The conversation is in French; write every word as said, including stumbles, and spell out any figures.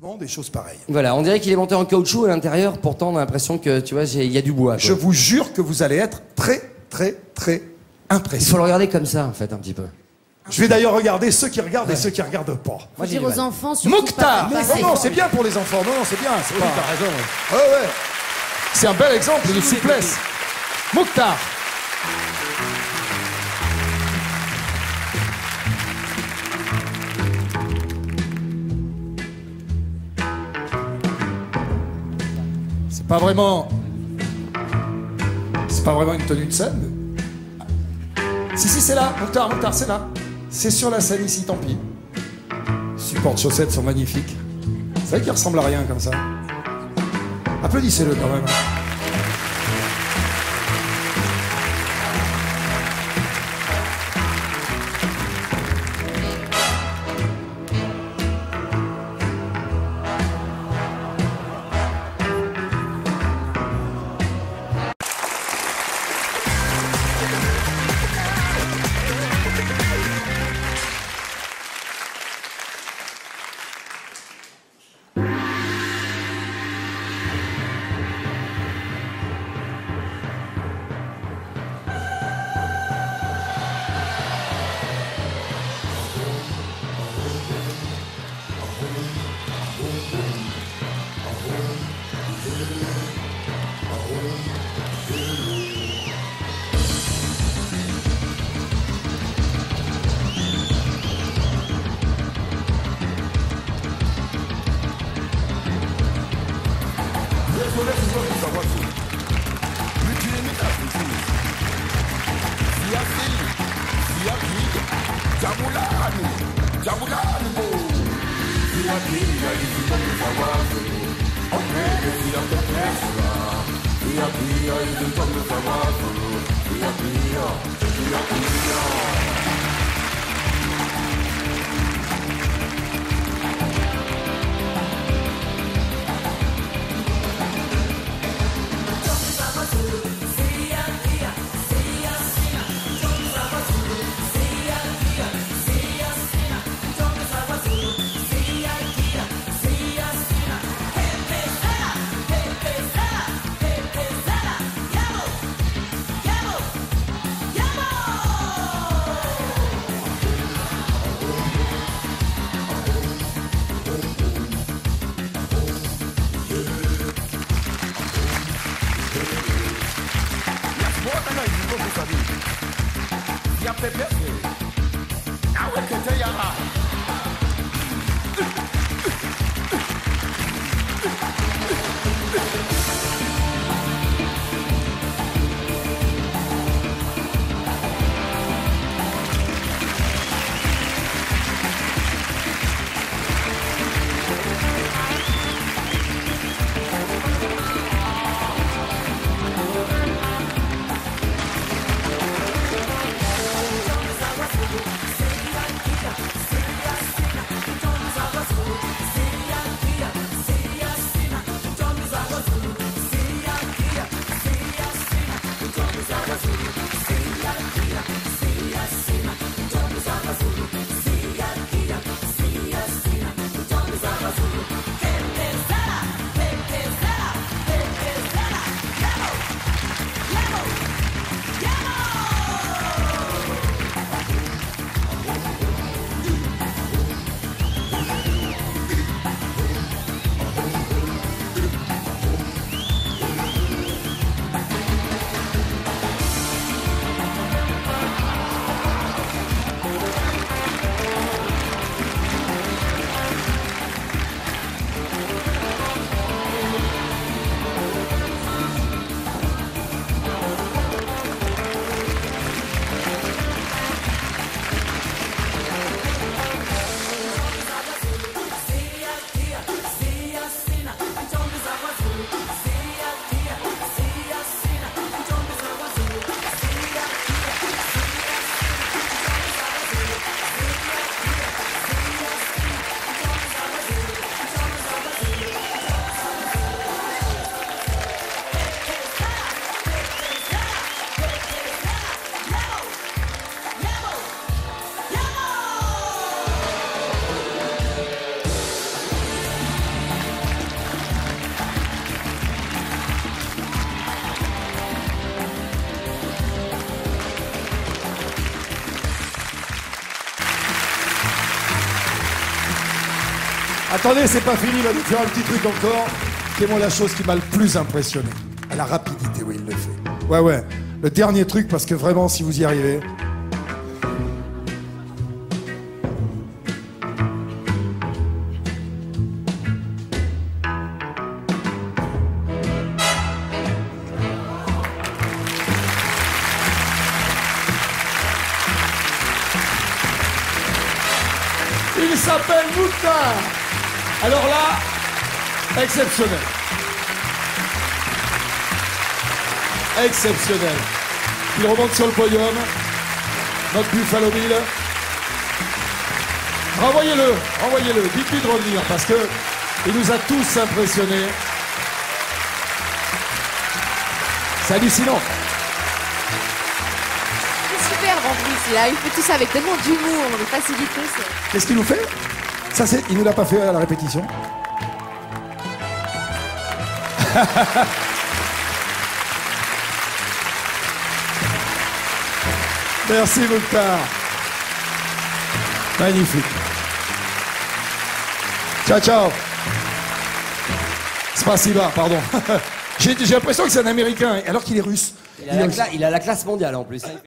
typiquement des choses pareilles. Voilà, on dirait qu'il est monté en caoutchouc à l'intérieur, pourtant on a l'impression que, tu vois, il y a du bois. Quoi. Je vous jure que vous allez être très, très, très impressionné. Il faut le regarder comme ça, en fait, un petit peu. Je vais d'ailleurs regarder ceux qui regardent et ceux qui regardent pas. Faut dire aux enfants surtout Mokhtar. pas- Non, non, c'est bien pour les enfants. Non, non, c'est bien. C'est Oui, pas... t'as raison. Ouais, ouais. C'est un bel exemple de souplesse. Mokhtar. C'est pas vraiment... C'est pas vraiment une tenue de scène. Si, si, c'est là. Mokhtar, Mokhtar, c'est là. C'est sur la scène ici, tant pis. Supports de chaussettes sont magnifiques. C'est vrai qu'il ressemble à rien comme ça. Applaudissez-le quand même. Attendez, c'est pas fini, il va nous faire un petit truc encore, qui est moi la chose qui m'a le plus impressionné. À la rapidité où il le fait. Ouais, ouais. Le dernier truc, parce que vraiment, si vous y arrivez... Il s'appelle Mouktar. Alors là, exceptionnel. Exceptionnel. Il remonte sur le podium. Notre Buffalo Bill. Renvoyez-le, renvoyez-le. Dites-lui de revenir parce que il nous a tous impressionnés. C'est hallucinant. Superbe en plus, il a fait tout ça avec tellement d'humour, de facilité. Qu'est-ce qu'il nous fait? Ça, c'est, il nous l'a pas fait à la répétition. Merci Mouktar. Magnifique. Ciao, ciao. Spasiba, pardon. J'ai, j'ai l'impression que c'est un Américain, alors qu'il est russe. Il a, la, cla- il a la classe mondiale en plus.